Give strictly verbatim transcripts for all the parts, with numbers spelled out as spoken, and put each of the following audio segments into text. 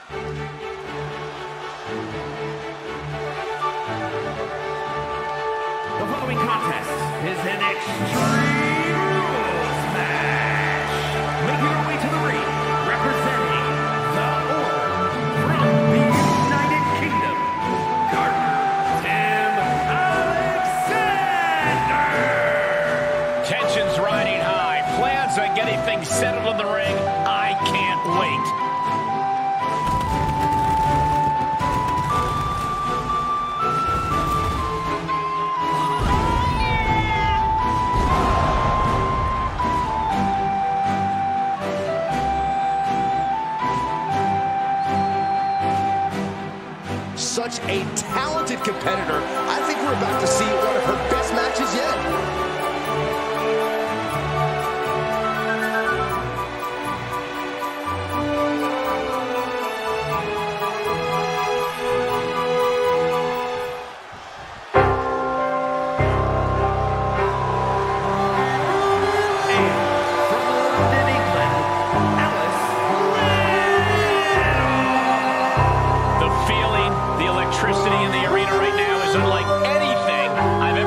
The following contest is an Extreme Rules match. Making her way to the ring, representing the Order from the United Kingdom, Gardner Tim Alexander. Tensions riding high. Plans on getting things settled in the ring. I can't wait. Such a talented competitor. I think we're about to see one of her best matches yet. The feeling, the electricity in the arena right now is unlike anything I've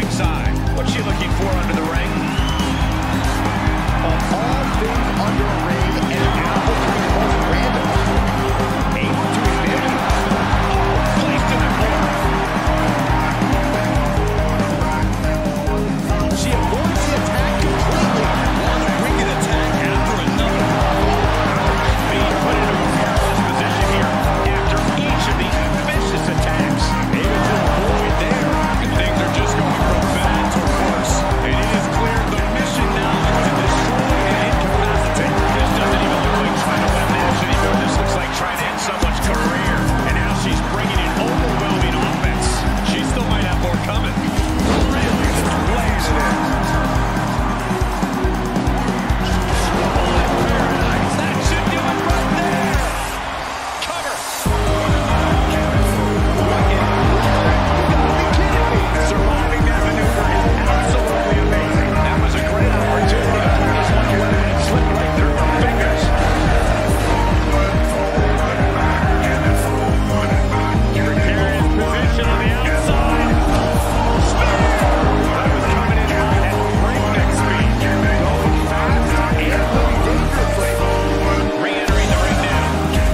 inside. What's she looking for under the ring? Of all things under a ring, and Apple can be the most random. Able to admit it. Oh, placed in the corner. She avoids the attack completely. One wicked attack after another. Being put into a perilous position here after each of these vicious attacks. Able to avoid there. And things are just going from bad to worse. And it is clear the mission now is to destroy and incapacitate. This doesn't even look like trying to win a match anymore. This looks like trying to end someone's career. And now she's bringing in overwhelming offense. She still might have more coming. Really just lays it in. That should do it right there. Cover. Surviving that maneuver is absolutely amazing. That was a great opportunity to put this one away and it slipped right through her fingers. Precarious position on the outside. Spear! That was coming in at breakneck speed. Going fast and moving dangerously. Re-entering the ring now.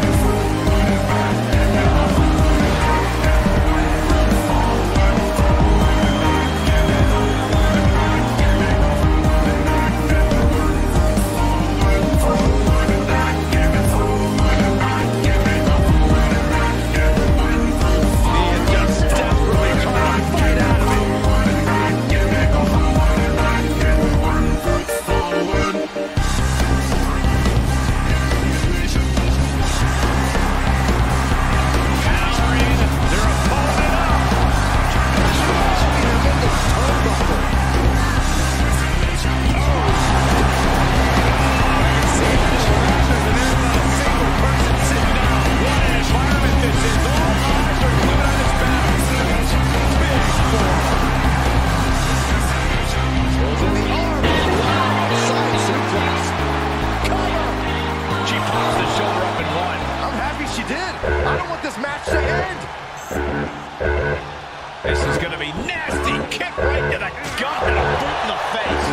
Nia just desperately trying to fight out of it. Powering their opponent up. What an environment this is. All eyes are glued on this battle. Big Goes in the arm. Wow. Side suplex. Cover. She pops the shoulder up and one. I'm happy she did. I don't want this match to end. This is going to be nasty. Kick right to the gut and a boot in the face.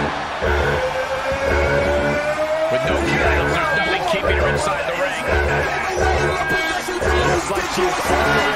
With no titles, there's nothing keeping her inside the ring. Looks like she is